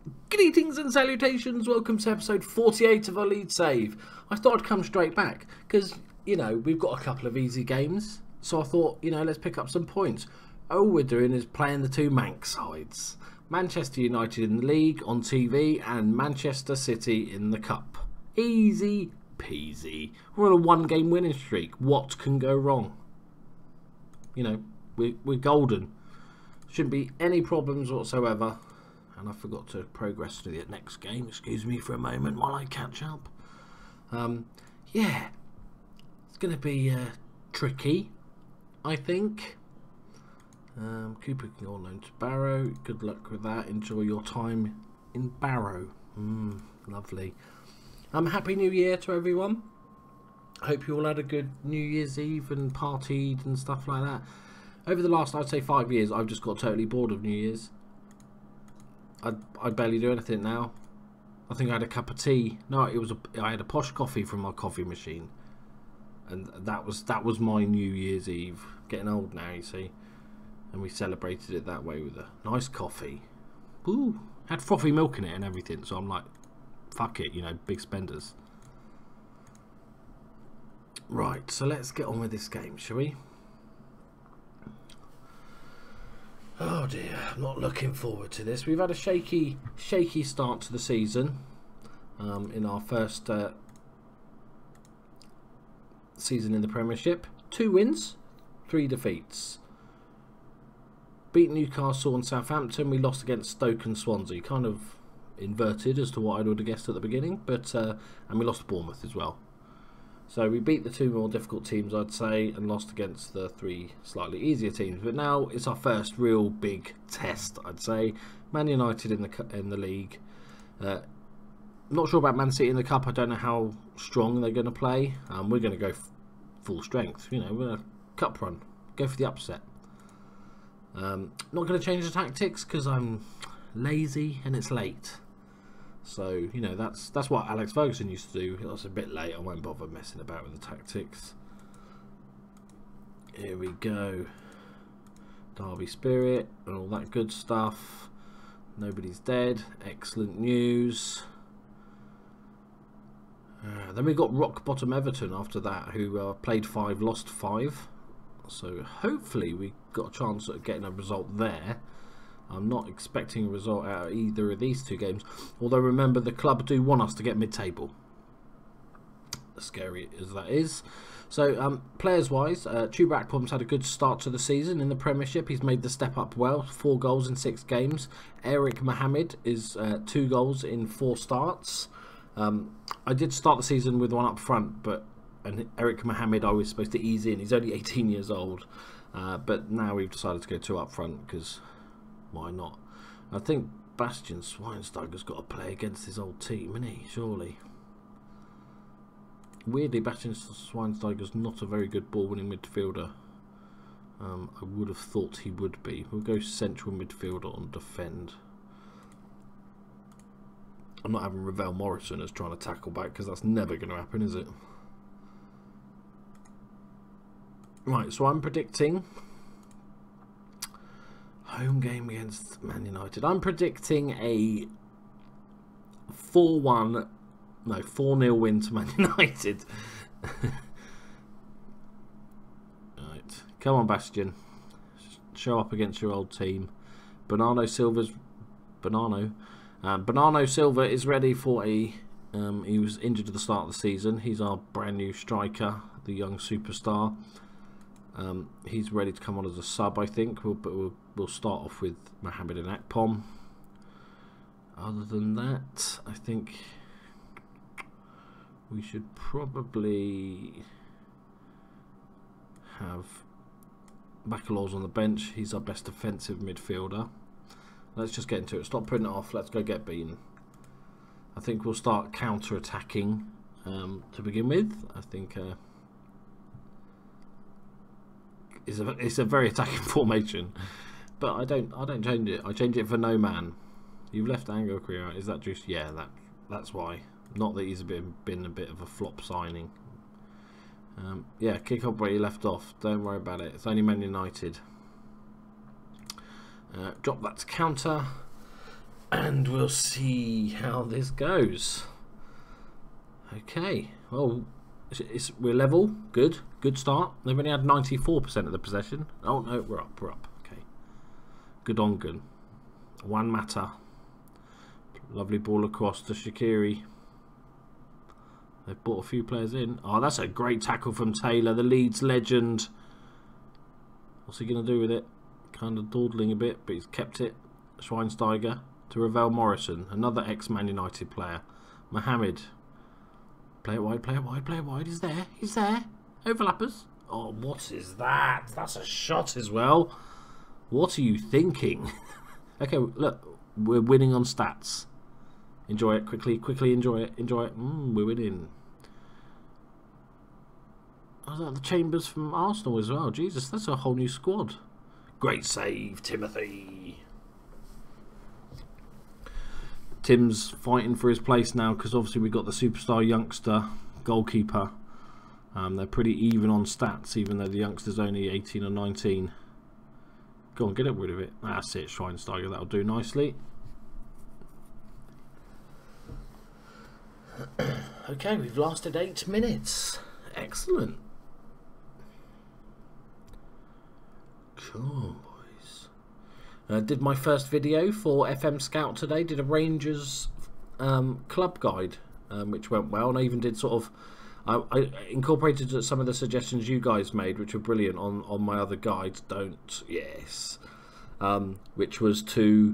Greetings and salutations, welcome to episode 48 of our lead save. I thought I'd come straight back because, you know, we've got a couple of easy games. So I thought, you know, let's pick up some points. All we're doing is playing the two Manx sides. Manchester United in the league on TV and Manchester City in the cup. Easy peasy. We're on a one-game winning streak. What can go wrong? You know, we're golden. Shouldn't be any problems whatsoever. And I forgot to progress to the next game. Excuse me for a moment while I catch up. Yeah, it's going to be tricky, I think. Cooper can go on loan to Barrow. Good luck with that. Enjoy your time in Barrow. Lovely. Happy New Year to everyone. I hope you all had a good New Year's Eve and partied and stuff like that. Over the last, I'd say 5 years, I've just got totally bored of New Year's. I barely do anything now. I think I had a cup of tea. No, I had a posh coffee from my coffee machine, and that was my New Year's Eve. Getting old now, you see, and we celebrated it that way with a nice coffee. Ooh, had frothy milk in it and everything. So I'm like, fuck it, you know, big spenders. Right, so let's get on with this game, shall we? Oh dear, I'm not looking forward to this. We've had a shaky start to the season. In our first season in the Premiership. 2 wins, 3 defeats. Beat Newcastle and Southampton. We lost against Stoke and Swansea. Kind of inverted as to what I would have guessed at the beginning. But and we lost to Bournemouth as well. So we beat the 2 more difficult teams, I'd say, and lost against the 3 slightly easier teams. But now it's our first real big test, I'd say. Man United in the league. Not sure about Man City in the cup. I don't know how strong they're going to play. We're going to go full strength. You know, we're going to cup run. Go for the upset. Not going to change the tactics because I'm lazy and it's late. So, you know, that's what Alex Ferguson used to do. It was a bit late. I won't bother messing about with the tactics. Here we go. Derby Spirit and all that good stuff. Nobody's dead. Excellent news. Then we got rock bottom Everton after that, who played 5, lost 5. So hopefully we got a chance at getting a result there. I'm not expecting a result out of either of these 2 games. Although remember, the club do want us to get mid-table. As scary as that is. So players-wise, Chuba Akpom's had a good start to the season in the Premiership. He's made the step up well. 4 goals in 6 games. Eric Mohammed is 2 goals in 4 starts. I did start the season with 1 up front, and Eric Mohammed I was supposed to ease in. He's only 18 years old. But now we've decided to go 2 up front because... why not? I think Bastian Schweinsteiger's got to play against his old team, isn't he? Surely. Weirdly, Bastian Schweinsteiger's not a very good ball-winning midfielder. I would have thought he would be. We'll go central midfielder on defend. I'm not having Ravel Morrison as trying to tackle back because that's never going to happen, is it? Right, so I'm predicting... home game against Man United. I'm predicting a 4-0 win to Man United. Right, come on, Bastian. Show up against your old team. Bernardo Silva is ready for a... he was injured at the start of the season. He's our brand new striker, the young superstar. He's ready to come on as a sub, I think. We'll start off with Mohammed and Akpom. Other than that, I think we should probably have Bacalaos on the bench. He's our best defensive midfielder. Let's just get into it. Stop putting it off. Let's go get beaten. I think we'll start counter-attacking to begin with. I think... it's a very attacking formation, but I don't change it. I change it for no man. You've left Angel Korea. Is that just... yeah, that's why. Not that he's been a bit of a flop signing. Yeah, kick up where you left off. Don't worry about it. It's only Man United. Drop that to counter. And we'll see how this goes. Okay, well, we're level. Good start. They've only had 94% of the possession. Oh no, we're up. Okay, good on good. Juan Mata, lovely ball across to Shaqiri. They've brought a few players in. Oh, that's a great tackle from Taylor, the Leeds legend. What's he going to do with it? Kind of dawdling a bit, but he's kept it. Schweinsteiger to Ravel Morrison, another ex-Man United player. Mohamed. Play it wide, play it wide, play it wide. He's there. He's there. Overlappers. Oh, what is that? That's a shot as well. What are you thinking? Okay, look. We're winning on stats. Enjoy it quickly. Quickly enjoy it. Enjoy it. We're winning. Oh, is that the Chambers from Arsenal as well? Jesus, that's a whole new squad. Great save, Timothy. Tim's fighting for his place now because obviously we've got the superstar youngster goalkeeper. They're pretty even on stats, even though the youngster's only 18 or 19. Go on, get rid of it. That's it, Schweinsteiger. That'll do nicely. Okay, we've lasted 8 minutes. Excellent. Cool, boys. Did my first video for FM Scout today. Did a Rangers club guide, which went well. And I even did sort of... I incorporated some of the suggestions you guys made, which were brilliant, on my other guides. Which was to...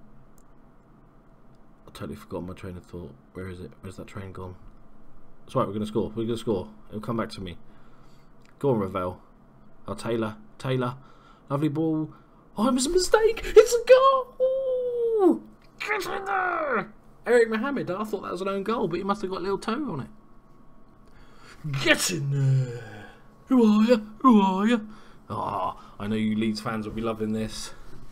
I totally forgot my train of thought. Where is it? Where's that train gone? That's right, we're going to score. We're going to score. It'll come back to me. Go on, Ravel. Oh, Taylor. Lovely ball. Oh, it was a mistake. It's a goal. Get in there. Eric Mohamed. I thought that was an own goal, but he must have got a little toe on it. Get in there. Who are you? Who are you? Oh, I know you Leeds fans will be loving this.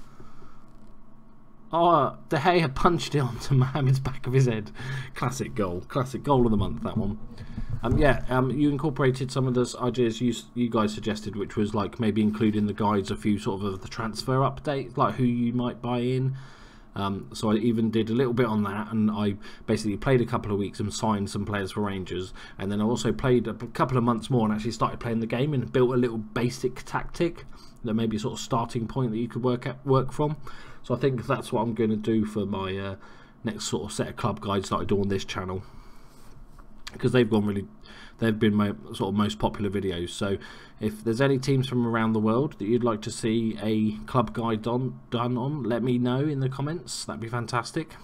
Oh, De Gea punched it onto Mohamed's back of his head. Classic goal of the month, that one. You incorporated some of those ideas you guys suggested, which was like maybe including the guides, a few sort of the transfer updates, like who you might buy in. So I even did a little bit on that, and I basically played a couple of weeks and signed some players for Rangers, and then I also played a couple of months more and actually started playing the game and built a little basic tactic that maybe a sort of starting point that you could work from. So I think that's what I'm going to do for my next sort of set of club guides that I do on this channel, because they've been my sort of most popular videos. So if there's any teams from around the world that you'd like to see a club guide done on, let me know in the comments. That'd be fantastic.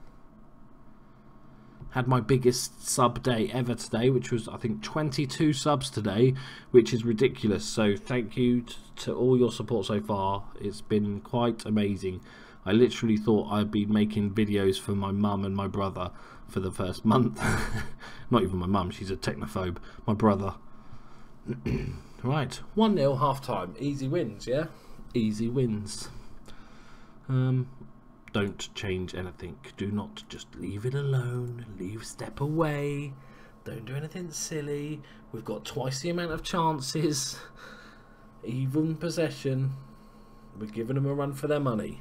Had my biggest sub day ever today, which was I think 22 subs today, which is ridiculous. So thank you to all your support so far. It's been quite amazing. I literally thought I'd be making videos for my mum and my brother for the first month. Not even my mum, she's a technophobe. My brother. Right, 1-0 half time. Easy wins, yeah? Easy wins. Don't change anything. Do not just leave it alone. Step away. Don't do anything silly. We've got twice the amount of chances. Even possession. We're giving them a run for their money.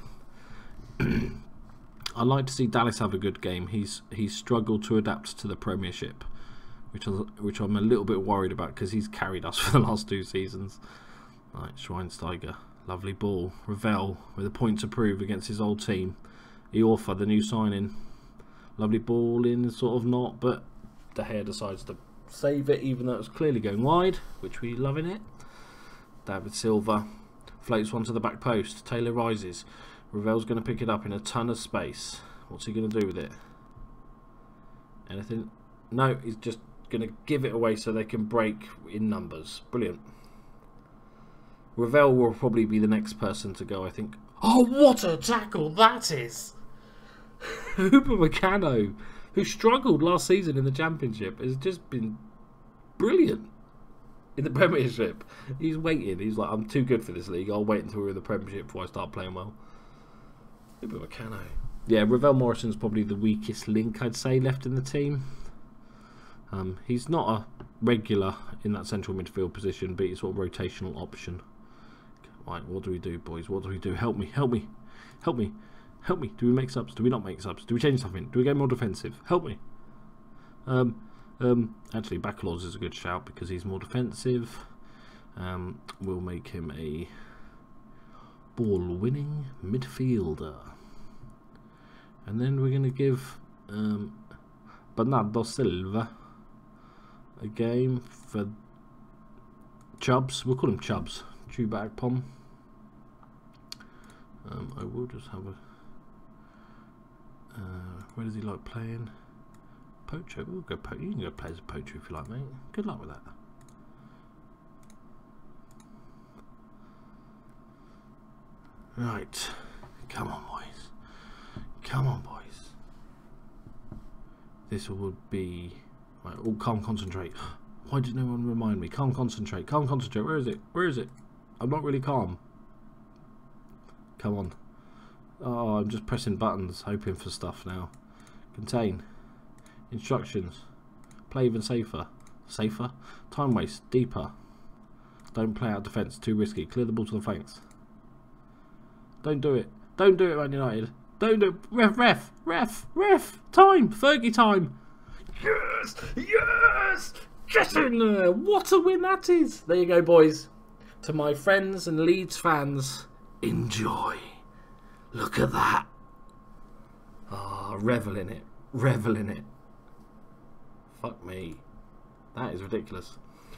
I'd like to see Dallas have a good game. He's struggled to adapt to the Premiership, which I'm a little bit worried about because he's carried us for the last 2 seasons. Right, Schweinsteiger. Lovely ball. Ravel with a point to prove against his old team. Iorfa, the new signing. Lovely ball in, sort of not, but De Gea decides to save it even though it was clearly going wide, which we love in it. David Silva floats one to the back post. Taylor rises. Ravel's going to pick it up in a ton of space. What's he going to do with it? Anything? No, he's just going to give it away so they can break in numbers. Brilliant. Ravel will probably be the next person to go, I think. Oh, what a tackle that is! Upamecano, who struggled last season in the Championship, has just been brilliant in the Premiership. He's waiting. He's like, I'm too good for this league. I'll wait until we're in the Premiership before I start playing well. Upamecano. Yeah, Ravel Morrison's probably the weakest link, I'd say, left in the team. He's not a regular in that central midfield position, but he's sort of rotational option. Right, what do we do, boys? What do we do? Help me, help me, help me. Help me. Do we make subs? Do we not make subs? Do we change something? Do we get more defensive? Help me. Actually, Backlaws is a good shout because he's more defensive. We'll make him a ball-winning midfielder. And then we're going to give Bernardo Silva a game for Chubbs. We'll call him Chubbs. Chuba Akpom. I will just have a... where does he like playing? Poacher. We'll go Poacher. You can go play as a Poacher if you like, mate. Good luck with that. Right. Come on, boys. Come on, boys. This would be... Right, all calm, concentrate. Why did no one remind me? Calm, concentrate. Calm, concentrate. Where is it? Where is it? I'm not really calm. Come on. Oh, I'm just pressing buttons, hoping for stuff now. Contain. Instructions. Play even safer. Safer? Time waste. Deeper. Don't play out defence. Too risky. Clear the ball to the flanks. Don't do it. Don't do it, Man United. Don't do it. Ref, ref, ref, ref. Time. Fergie time. Yes! Yes! Get in there. What a win that is. There you go, boys. To my friends and Leeds fans, enjoy. Look at that. Ah, revel in it. Revel in it. Fuck me. That is ridiculous.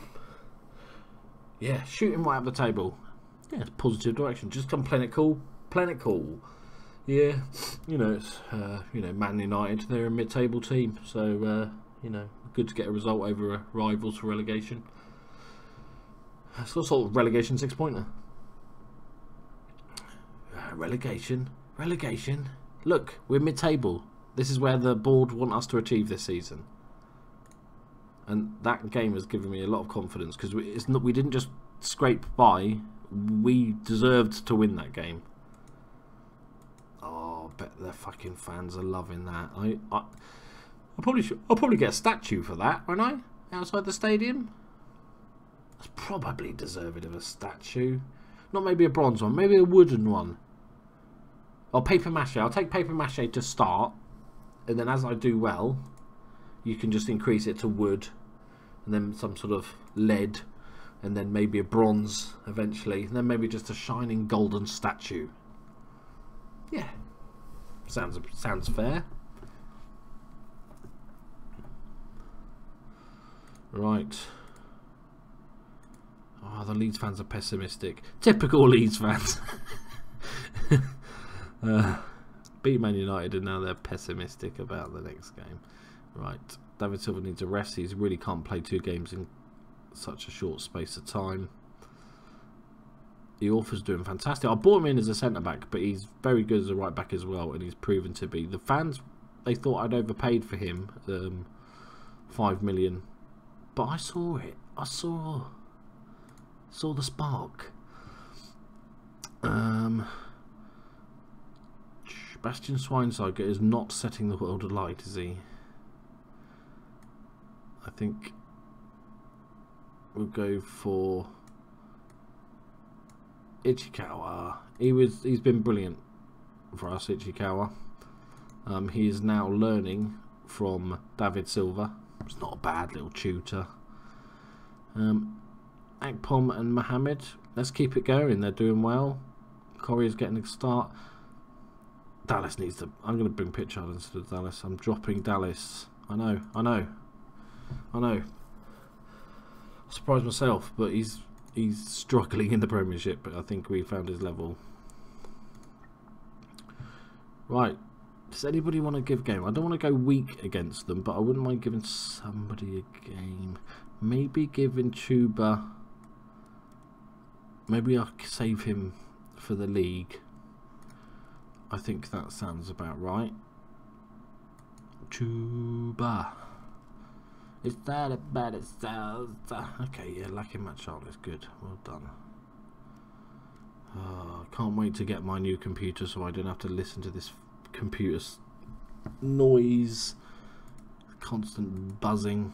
Yeah, shooting right up the table. Yeah, it's positive direction. Just come playing it cool. Playing it cool. Yeah, you know, it's Man United. They're a mid-table team, so you know, good to get a result over rivals for relegation. It's sort of relegation 6-pointer. Relegation. Look, we're mid-table. This is where the board want us to achieve this season. And that game has given me a lot of confidence because we didn't just scrape by. We deserved to win that game. Oh, I bet their fucking fans are loving that. I'll probably get a statue for that, won't I? Outside the stadium. That's probably deserving of a statue. Not maybe a bronze one, maybe a wooden one. Or paper mache. I'll take paper mache to start, and then as I do well, you can just increase it to wood, and then some sort of lead, and then maybe a bronze eventually, and then maybe just a shining golden statue. Yeah, sounds fair. Right. Oh, the Leeds fans are pessimistic. Typical Leeds fans. Beat Man United and now they're pessimistic about the next game. Right. David Silva needs a rest. He really can't play 2 games in such a short space of time. The author's doing fantastic. I bought him in as a centre-back, but he's very good as a right-back as well, and he's proven to be. The fans, they thought I'd overpaid for him, 5 million. But I saw it. I saw the spark. Bastian Schweinsteiger is not setting the world alight, is he? I think we'll go for Ichikawa. He's been brilliant for us, Ichikawa. He is now learning from David Silva. It's not a bad little tutor. Akpom and Mohamed, let's keep it going. They're doing well. Corey's getting a start. Dallas needs to... I'm going to bring Pitchard instead of Dallas. I'm dropping Dallas. I know. I surprised myself, but he's struggling in the Premiership, but I think we found his level. Right. Does anybody want to give game? I don't want to go weak against them, but I wouldn't mind giving somebody a game. Maybe giving Chuba... Maybe I'll save him for the league. I think that sounds about right. Chuba. Is that about it sounds? Okay, yeah, Lucky Machado is good. Well done. Can't wait to get my new computer so I don't have to listen to this computer's noise. Constant buzzing.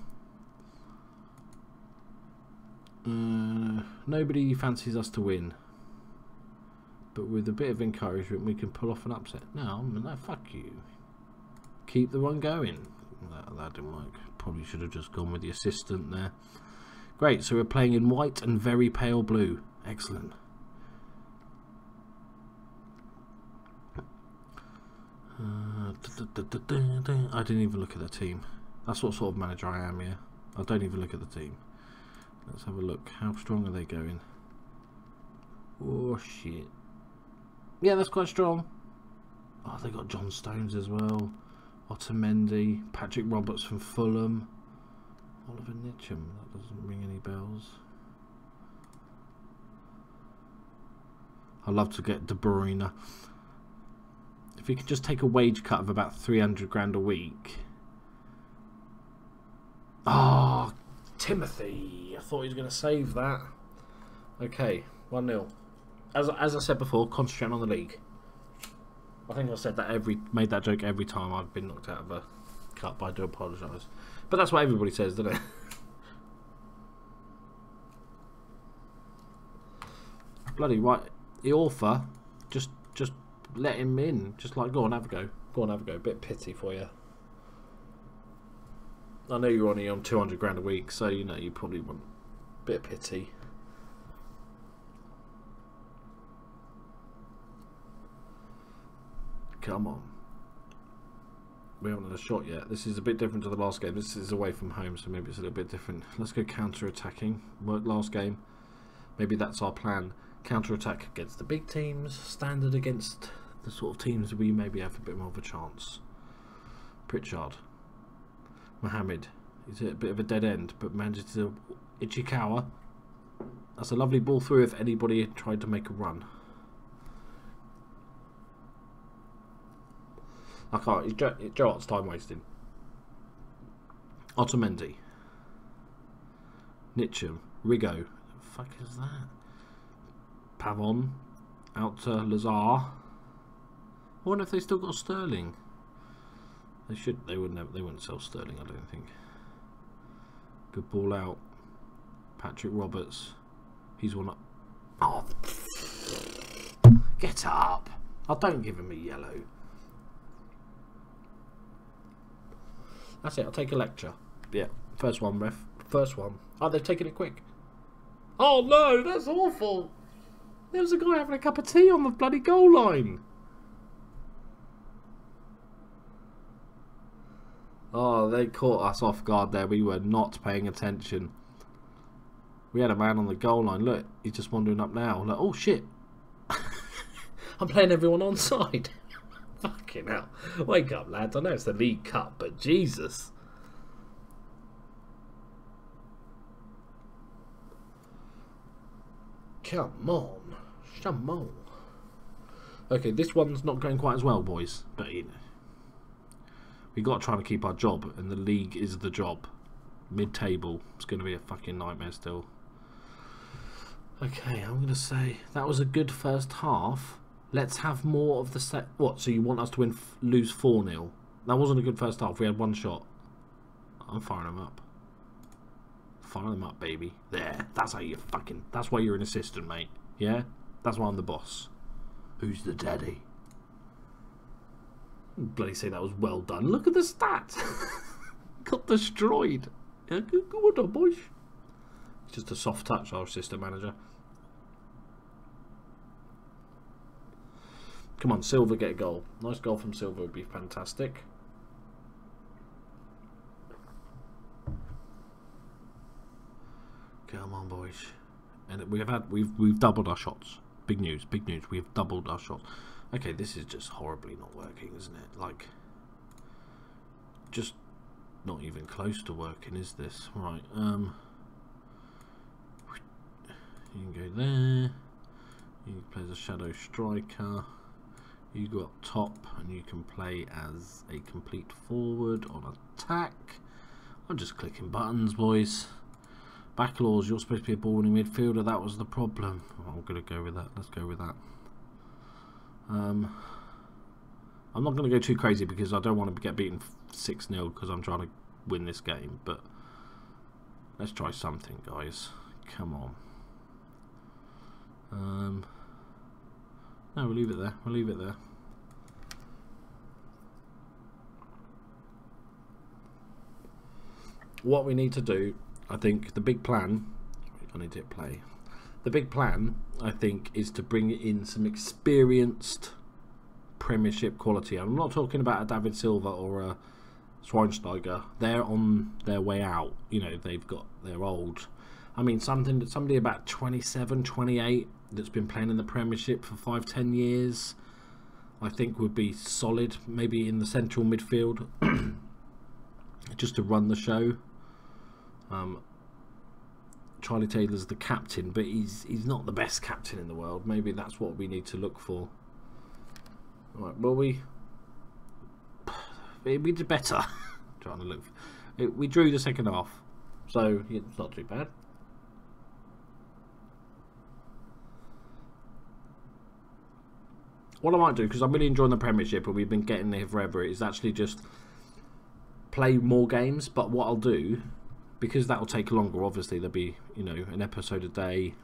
Nobody fancies us to win. But with a bit of encouragement, we can pull off an upset. No, fuck you. Keep the run going. That didn't work. Probably should have just gone with the assistant there. Great, so we're playing in white and very pale blue. Excellent. I didn't even look at the team. That's what sort of manager I am, yeah. I don't even look at the team. Let's have a look. How strong are they going? Oh, shit. Yeah, that's quite strong. Oh, they got John Stones as well. Otamendi, Patrick Roberts from Fulham, Oliver Nitcham. That doesn't ring any bells. I'd love to get De Bruyne. If we could just take a wage cut of about 300 grand a week. Oh, Timothy. I thought he was going to save that. Okay, 1-0. As I said before, concentrating on the league. I think I said that made that joke every time I've been knocked out of a cup. I do apologise, but that's what everybody says, doesn't it? Bloody right, the author, just let him in. Just like, go on, have a go. Go on, have a go. Bit pity for you. I know you're only on 200 grand a week, so you know you probably want a bit of pity. Come on. We haven't had a shot yet. This is a bit different to the last game. This is away from home, so maybe it's a little bit different. Let's go counter-attacking. Worked last game. Maybe that's our plan. Counter-attack against the big teams. Standard against the sort of teams we maybe have a bit more of a chance. Pritchard. Mohamed. He's at a bit of a dead end, but manages to... Ichikawa. That's a lovely ball through if anybody tried to make a run. I can't. Joe Hart's time wasting. Otamendi. Nitcham. Rigo. The fuck is that? Pavon. Out to Lazar. I wonder if they still got Sterling. They should. They wouldn't. They wouldn't sell Sterling, I don't think. Good ball out. Patrick Roberts. He's one up. Oh, get up! Oh, don't give him a yellow. That's it, I'll take a lecture. Yeah, first one, ref. First one. Oh, they've taken it quick. Oh no, that's awful. There was a guy having a cup of tea on the bloody goal line. Oh, they caught us off guard there. We were not paying attention. We had a man on the goal line. Look, he's just wandering up now. Look, oh shit. I'm playing everyone onside. Fucking hell. Wake up, lads. I know it's the League Cup, but Jesus. Come on. Come on. Okay, this one's not going quite as well, boys. But, you know. We've got to try to keep our job, and the league is the job. Mid-table. It's going to be a fucking nightmare still. Okay, I'm going to say that was a good first half. Let's have more of the set. What? So you want us to lose 4-0? That wasn't a good first half. We had one shot. I'm firing them up. Fire them up, baby. There. That's how you fucking... That's why you're an assistant, mate. Yeah? That's why I'm the boss. Who's the daddy? Bloody say that was well done. Look at the stats. Got destroyed. Yeah, good on, boys. It's just a soft touch, our assistant manager. Come on, Silva, get a goal. Nice goal from Silva would be fantastic. Come on, boys. And we've doubled our shots. Big news, big news. We've doubled our shots. Okay, this is just horribly not working, isn't it? Like, just not even close to working, is this? Right. You can go there. You can play as a shadow striker. You go up top and you can play as a complete forward on attack. I'm just clicking buttons, boys. Backlaws, you're supposed to be a ball-winning midfielder. That was the problem. I'm going to go with that. Let's go with that. I'm not going to go too crazy because I don't want to get beaten 6-0 because I'm trying to win this game. But let's try something, guys. Come on. No, we'll leave it there. We'll leave it there. What we need to do, I think, the big plan. I need to hit play. The big plan, I think, is to bring in some experienced Premiership quality. I'm not talking about a David Silva or a Schweinsteiger. They're on their way out. You know, they're old. I mean, somebody about 27, 28 that's been playing in the Premiership for 5-10 years, I think would be solid. Maybe in the central midfield, just to run the show. Charlie Taylor's the captain, but he's not the best captain in the world. Maybe that's what we need to look for. Right, well, we did better. Trying to look. We drew the second half, so it's not too bad. What I might do, because I'm really enjoying the Premiership and we've been getting there forever, is actually just play more games. But what I'll do, because that will take longer, obviously there'll be, you know, an episode a day.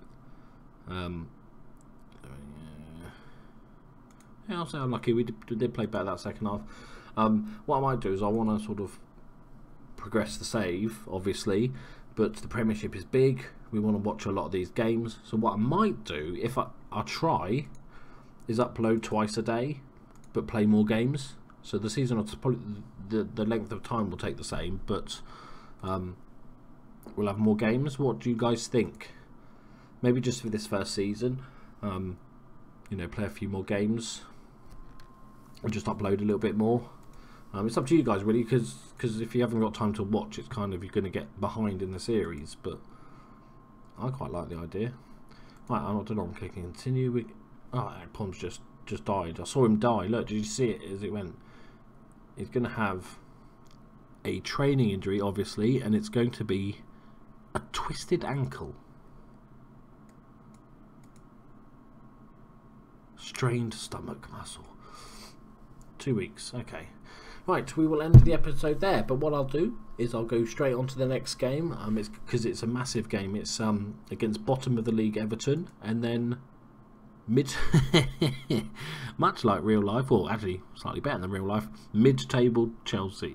Yeah, I'll say unlucky. We did play better that second half. What I might do is I want to sort of progress the save, obviously, but the Premiership is big. We want to watch a lot of these games. So what I might do, if I'll try, is upload twice a day, but play more games. So the season, probably the length of time will take the same, but we'll have more games. What do you guys think? Maybe just for this first season, you know, play a few more games and just upload a little bit more. It's up to you guys really, because if you haven't got time to watch, it's kind of, you're going to get behind in the series. But I quite like the idea. Right, I don't know. I'm clicking continue. Oh, Akpom's just died. I saw him die. Look, did you see it as it went? He's going to have a training injury, obviously, and it's going to be a twisted ankle. Strained stomach muscle. 2 weeks. Okay. Right, we will end the episode there. But what I'll do is I'll go straight on to the next game. It's because it's a massive game. It's against bottom of the league Everton, and then much like real life, or actually slightly better than real life, mid-table Chelsea.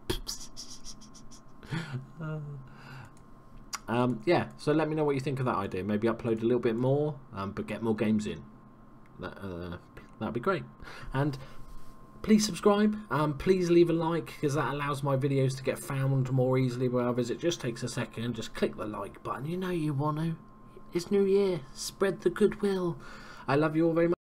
Yeah, so let me know what you think of that idea. Maybe upload a little bit more, but get more games in. That'd be great. And please subscribe, please leave a like, because that allows my videos to get found more easily where others. It just takes a second. Just click the like button. You know you want to. It's New Year. Spread the goodwill. I love you all very much.